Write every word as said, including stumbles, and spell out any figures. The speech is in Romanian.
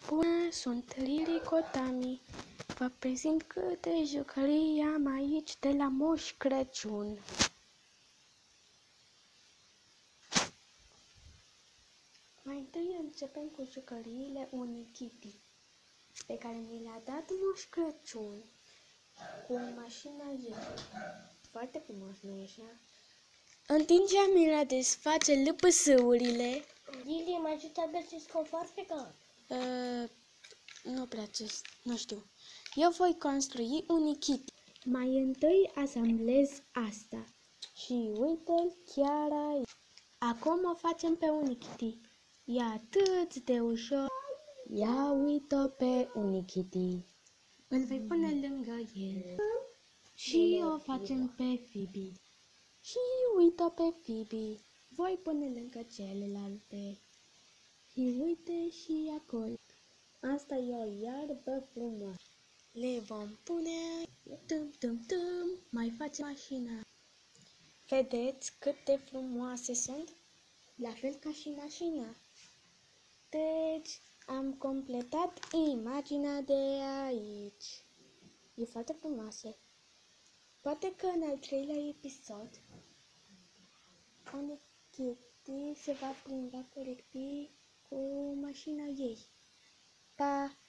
Bună, sunt Lili Kotami. Vă prezint câte jucării am aici de la Moș Crăciun. Mai întâi începem cu jucăriile Unikitty, pe care mi le-a dat Moș Crăciun, cu mașina ei. Foarte frumos, nu-i așa? Întingea mi la desface lăpăsăurile. Lili, mă ajută să găsesc o farfecă? Uh, nu prea ce, nu știu. Eu voi construi Unikitty. Mai întâi asamblez asta. Și uite-l chiar aici. Acum o facem pe Unikitty. E atât de ușor. Ia uite-o pe Unikitty. Îl voi pune lângă el. Și o facem pe Phoebe. Și uite-o pe Phoebe. Voi pune lângă celelalte. Și uite și acolo. Asta e o iarbă frumoasă. Le vom pune tum tum tum. Mai facem mașina. Vedeți cât de frumoase sunt? La fel ca și mașina. Deci am completat imaginea de aici. E foarte frumoasă. Poate că în al treilea episod Unikitty se va plimba colectiv cu mașina ei. Pa!